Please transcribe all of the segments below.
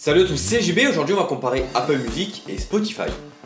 Salut à tous, c'est JB, aujourd'hui on va comparer Apple Music et Spotify.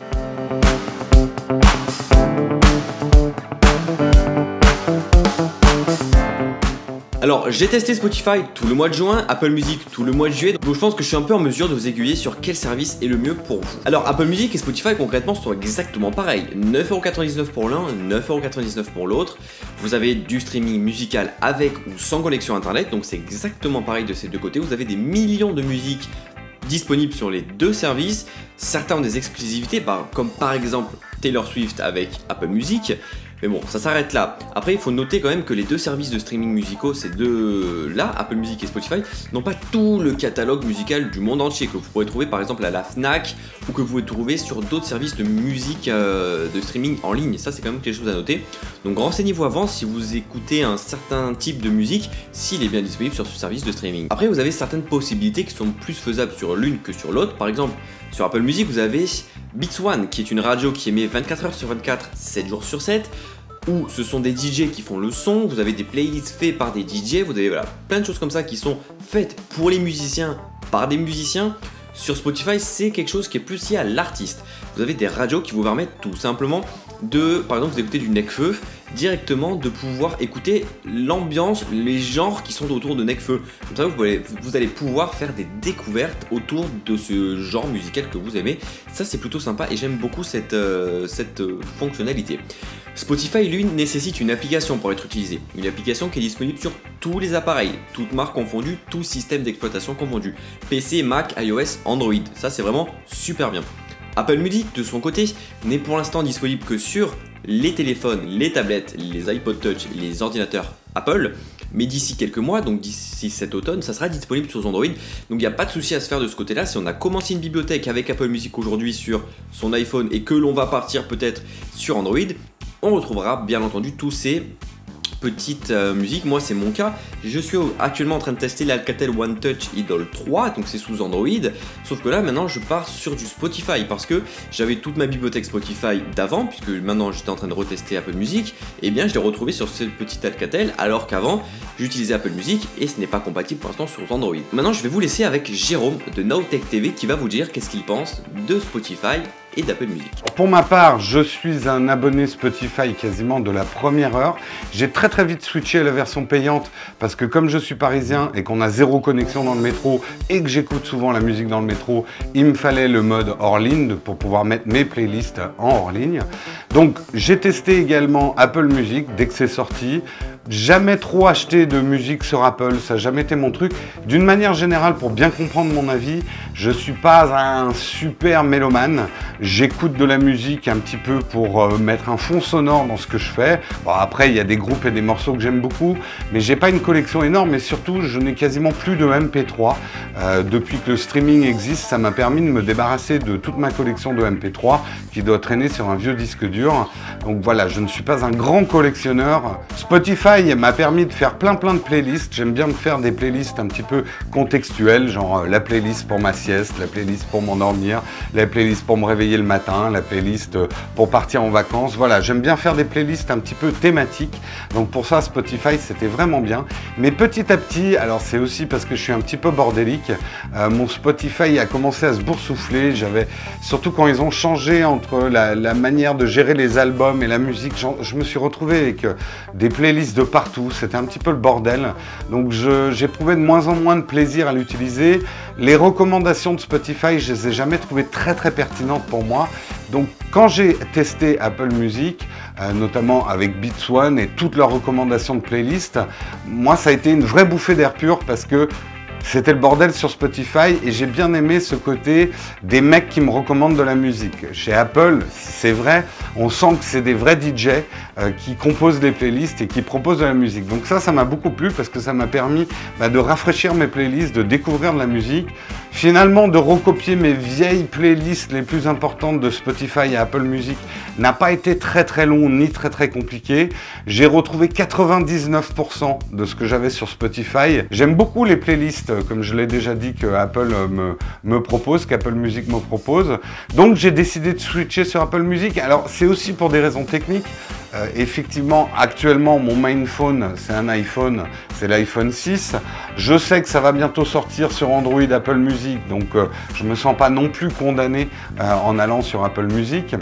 Alors j'ai testé Spotify tout le mois de juin, Apple Music tout le mois de juillet, donc je pense que je suis un peu en mesure de vous aiguiller sur quel service est le mieux pour vous. Alors Apple Music et Spotify concrètement sont exactement pareils, 9,99€ pour l'un, 9,99€ pour l'autre. Vous avez du streaming musical avec ou sans connexion internet, donc c'est exactement pareil de ces deux côtés. Vous avez des millions de musiques disponibles sur les deux services. Certains ont des exclusivités, comme par exemple Taylor Swift avec Apple Music. Mais bon, ça s'arrête là. Après, il faut noter quand même que les deux services de streaming musicaux, ces deux-là, Apple Music et Spotify, n'ont pas tout le catalogue musical du monde entier que vous pourrez trouver par exemple à la Fnac ou que vous pouvez trouver sur d'autres services de musique de streaming en ligne. Ça, c'est quand même quelque chose à noter. Donc renseignez-vous avant si vous écoutez un certain type de musique, s'il est bien disponible sur ce service de streaming. Après, vous avez certaines possibilités qui sont plus faisables sur l'une que sur l'autre. Par exemple, sur Apple Music, vous avez Beats One, qui est une radio qui émet 24h sur 24, 7 jours sur 7, où ce sont des DJ qui font le son, vous avez des playlists faites par des DJ, vous avez plein de choses comme ça qui sont faites pour les musiciens, par des musiciens. Sur Spotify, c'est quelque chose qui est plus lié à l'artiste. Vous avez des radios qui vous permettent tout simplement de, par exemple, vous écoutez du Nekfeu, directement de pouvoir écouter l'ambiance, les genres qui sont autour de Nekfeu. Comme ça, vous allez pouvoir faire des découvertes autour de ce genre musical que vous aimez. Ça, c'est plutôt sympa et j'aime beaucoup cette fonctionnalité. Spotify, lui, nécessite une application pour être utilisé. Une application qui est disponible sur tous les appareils, toutes marques confondues, tout système d'exploitation confondu. PC, Mac, iOS, Android. Ça, c'est vraiment super bien. Apple Music, de son côté, n'est pour l'instant disponible que sur les téléphones, les tablettes, les iPod Touch, les ordinateurs Apple. Mais d'ici quelques mois, donc d'ici cet automne, ça sera disponible sur Android. Donc il n'y a pas de souci à se faire de ce côté-là. Si on a commencé une bibliothèque avec Apple Music aujourd'hui sur son iPhone et que l'on va partir peut-être sur Android, on retrouvera bien entendu tous ces petites musiques. Moi, c'est mon cas. Je suis actuellement en train de tester l'Alcatel One Touch Idol 3, donc c'est sous Android. Sauf que là, maintenant, je pars sur du Spotify parce que j'avais toute ma bibliothèque Spotify d'avant, puisque maintenant j'étais en train de retester Apple Music. Et bien, je l'ai retrouvé sur ce petit Alcatel, alors qu'avant, j'utilisais Apple Music et ce n'est pas compatible pour l'instant sur Android. Maintenant, je vais vous laisser avec Jérôme de Nowtech TV qui va vous dire qu'est-ce qu'il pense de Spotify et d'Apple Music. Pour ma part, je suis un abonné Spotify quasiment de la première heure. J'ai très vite switché à la version payante parce que comme je suis parisien et qu'on a zéro connexion dans le métro et que j'écoute souvent la musique dans le métro, il me fallait le mode hors ligne pour pouvoir mettre mes playlists en hors ligne. Donc j'ai testé également Apple Music dès que c'est sorti. Jamais trop acheté de musique sur Apple, ça n'a jamais été mon truc. D'une manière générale, pour bien comprendre mon avis, je suis pas un super mélomane. J'écoute de la musique un petit peu pour mettre un fond sonore dans ce que je fais. Bon, après, il y a des groupes et des morceaux que j'aime beaucoup, mais j'ai pas une collection énorme et surtout, je n'ai quasiment plus de MP3. Depuis que le streaming existe, ça m'a permis de me débarrasser de toute ma collection de MP3 qui doit traîner sur un vieux disque dur. Donc voilà, je ne suis pas un grand collectionneur. Spotify m'a permis de faire plein de playlists. J'aime bien me faire des playlists un petit peu contextuelles, genre la playlist pour ma sieste, la playlist pour m'endormir, la playlist pour me réveiller le matin, la playlist pour partir en vacances. Voilà, j'aime bien faire des playlists un petit peu thématiques. Donc pour ça, Spotify, c'était vraiment bien. Mais petit à petit, alors c'est aussi parce que je suis un petit peu bordélique, mon Spotify a commencé à se boursoufler. Surtout quand ils ont changé entre la manière de gérer les albums et la musique, je me suis retrouvé avec des playlists de partout, c'était un petit peu le bordel, donc j'éprouvais de moins en moins de plaisir à l'utiliser. Les recommandations de Spotify, je les ai jamais trouvées très pertinentes pour moi, donc quand j'ai testé Apple Music, notamment avec Beats One et toutes leurs recommandations de playlist, moi ça a été une vraie bouffée d'air pur parce que c'était le bordel sur Spotify et j'ai bien aimé ce côté des mecs qui me recommandent de la musique. Chez Apple, c'est vrai, on sent que c'est des vrais DJ qui composent des playlists et qui proposent de la musique. Donc ça m'a beaucoup plu parce que ça m'a permis de rafraîchir mes playlists, de découvrir de la musique, finalement de recopier mes vieilles playlists les plus importantes de Spotify et Apple Music n'a pas été très long ni très compliqué. J'ai retrouvé 99% de ce que j'avais sur Spotify. J'aime beaucoup les playlists, comme je l'ai déjà dit, que Apple me propose, qu'Apple Music me propose. Donc j'ai décidé de switcher sur Apple Music. Alors c'est aussi pour des raisons techniques. Effectivement, actuellement, mon main phone, c'est un iPhone, c'est l'iPhone 6. Je sais que ça va bientôt sortir sur Android, Apple Music, donc je ne me sens pas non plus condamné en allant sur Apple Music.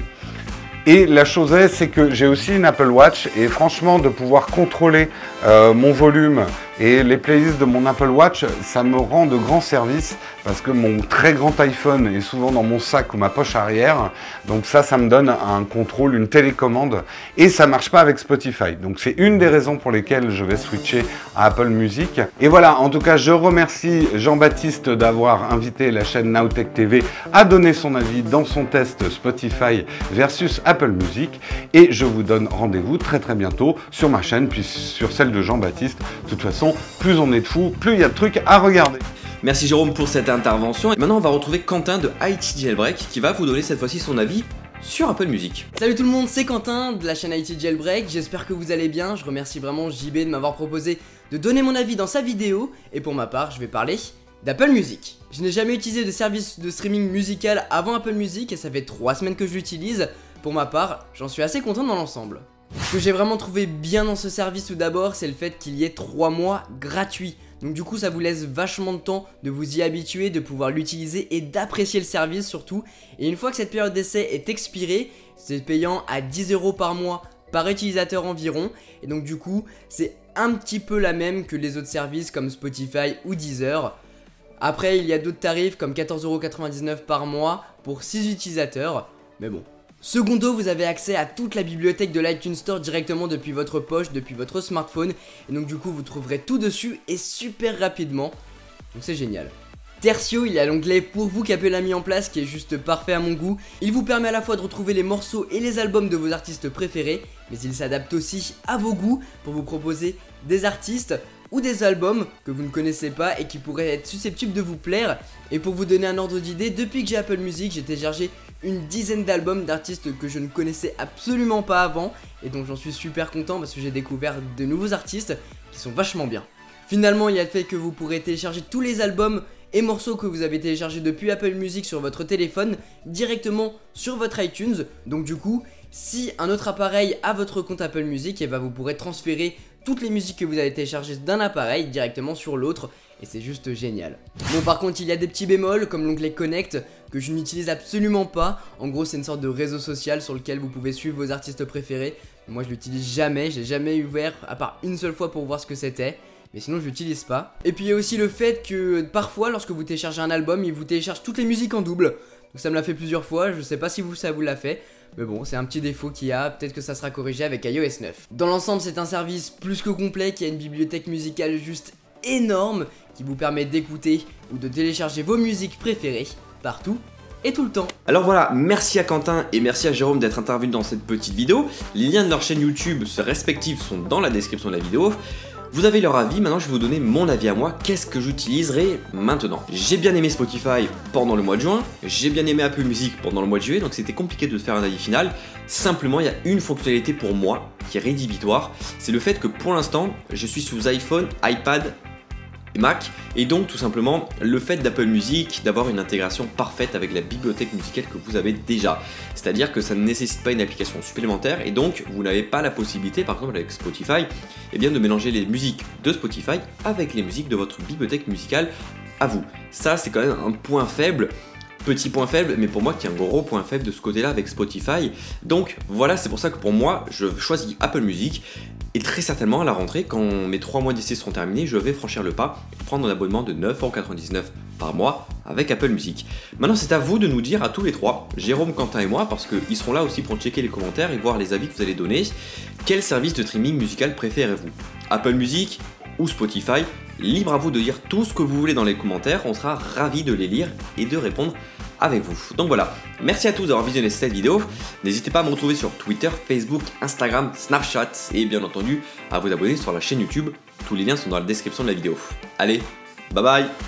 Et la chose est, c'est que j'ai aussi une Apple Watch et franchement, de pouvoir contrôler mon volume et les playlists de mon Apple Watch, ça me rend de grands services parce que mon très grand iPhone est souvent dans mon sac ou ma poche arrière. Donc ça me donne un contrôle, une télécommande et ça marche pas avec Spotify. Donc c'est une des raisons pour lesquelles je vais switcher à Apple Music. Et voilà, en tout cas, je remercie Jean-Baptiste d'avoir invité la chaîne Nowtech TV à donner son avis dans son test Spotify versus Apple Music. Et je vous donne rendez-vous très bientôt sur ma chaîne puis sur celle de Jean-Baptiste. De toute façon, plus on est de fous, plus il y a de trucs à regarder. Merci Jérôme pour cette intervention. Et maintenant on va retrouver Quentin de IT Jailbreak qui va vous donner cette fois-ci son avis sur Apple Music. Salut tout le monde, c'est Quentin de la chaîne IT Jailbreak, j'espère que vous allez bien. Je remercie vraiment JB de m'avoir proposé de donner mon avis dans sa vidéo. Et pour ma part, je vais parler d'Apple Music. Je n'ai jamais utilisé de service de streaming musical avant Apple Music et ça fait 3 semaines que je l'utilise. Pour ma part, j'en suis assez content dans l'ensemble. Ce que j'ai vraiment trouvé bien dans ce service tout d'abord, c'est le fait qu'il y ait 3 mois gratuits. Donc du coup ça vous laisse vachement de temps de vous y habituer, de pouvoir l'utiliser et d'apprécier le service surtout. Et une fois que cette période d'essai est expirée, c'est payant à 10 € par mois par utilisateur environ. Et donc du coup c'est un petit peu la même que les autres services comme Spotify ou Deezer. Après il y a d'autres tarifs comme 14,99 € par mois pour 6 utilisateurs. Mais bon. Secondo, vous avez accès à toute la bibliothèque de l'iTunes Store directement depuis votre poche, depuis votre smartphone. Et donc du coup, vous trouverez tout dessus et super rapidement. Donc c'est génial. Tertio, il y a l'onglet pour vous qu'Apple a mis en place qui est juste parfait à mon goût. Il vous permet à la fois de retrouver les morceaux et les albums de vos artistes préférés, mais il s'adapte aussi à vos goûts pour vous proposer des artistes ou des albums que vous ne connaissez pas et qui pourraient être susceptibles de vous plaire. Et pour vous donner un ordre d'idée, depuis que j'ai Apple Music, j'ai téléchargé une dizaine d'albums d'artistes que je ne connaissais absolument pas avant. Et donc j'en suis super content parce que j'ai découvert de nouveaux artistes qui sont vachement bien. Finalement, il y a le fait que vous pourrez télécharger tous les albums et morceaux que vous avez téléchargés depuis Apple Music sur votre téléphone directement sur votre iTunes. Donc du coup, si un autre appareil a votre compte Apple Music, et vous pourrez transférer toutes les musiques que vous avez téléchargées d'un appareil directement sur l'autre. Et c'est juste génial. Bon, par contre, il y a des petits bémols comme l'onglet Connect que je n'utilise absolument pas. En gros, c'est une sorte de réseau social sur lequel vous pouvez suivre vos artistes préférés. Moi, je l'utilise jamais, je l'ai jamais ouvert à part une seule fois pour voir ce que c'était. Mais sinon je l'utilise pas. Et puis il y a aussi le fait que parfois lorsque vous téléchargez un album, il vous télécharge toutes les musiques en double. Donc ça me l'a fait plusieurs fois, je sais pas si ça vous l'a fait. Mais bon, c'est un petit défaut qu'il y a, peut-être que ça sera corrigé avec iOS 9. Dans l'ensemble, c'est un service plus que complet qui a une bibliothèque musicale juste énorme qui vous permet d'écouter ou de télécharger vos musiques préférées partout et tout le temps. Alors voilà, merci à Quentin et merci à Jérôme d'être intervenus dans cette petite vidéo. Les liens de leur chaîne YouTube respectives sont dans la description de la vidéo. Vous avez leur avis, maintenant je vais vous donner mon avis à moi, qu'est-ce que j'utiliserai maintenant. J'ai bien aimé Spotify pendant le mois de juin, j'ai bien aimé Apple Music pendant le mois de juillet, donc c'était compliqué de faire un avis final. Simplement, il y a une fonctionnalité pour moi qui est rédhibitoire, c'est le fait que pour l'instant, je suis sous iPhone, iPad et Mac, et donc tout simplement le fait d'Apple Music d'avoir une intégration parfaite avec la bibliothèque musicale que vous avez déjà. C'est-à-dire que ça ne nécessite pas une application supplémentaire et donc vous n'avez pas la possibilité, par exemple avec Spotify, de mélanger les musiques de Spotify avec les musiques de votre bibliothèque musicale à vous. Ça c'est quand même un point faible. Petit point faible, mais pour moi qui est un gros point faible de ce côté-là avec Spotify. Donc voilà, c'est pour ça que pour moi, je choisis Apple Music. Et très certainement à la rentrée, quand mes 3 mois d'essai seront terminés, je vais franchir le pas et prendre un abonnement de 9,99 € par mois avec Apple Music. Maintenant, c'est à vous de nous dire à tous les trois, Jérôme, Quentin et moi, parce qu'ils seront là aussi pour checker les commentaires et voir les avis que vous allez donner. Quel service de streaming musical préférez-vous? Apple Music ou Spotify? Libre à vous de dire tout ce que vous voulez dans les commentaires, on sera ravis de les lire et de répondre avec vous. Donc voilà, merci à tous d'avoir visionné cette vidéo. N'hésitez pas à me retrouver sur Twitter, Facebook, Instagram, Snapchat et bien entendu à vous abonner sur la chaîne YouTube. Tous les liens sont dans la description de la vidéo. Allez, bye bye.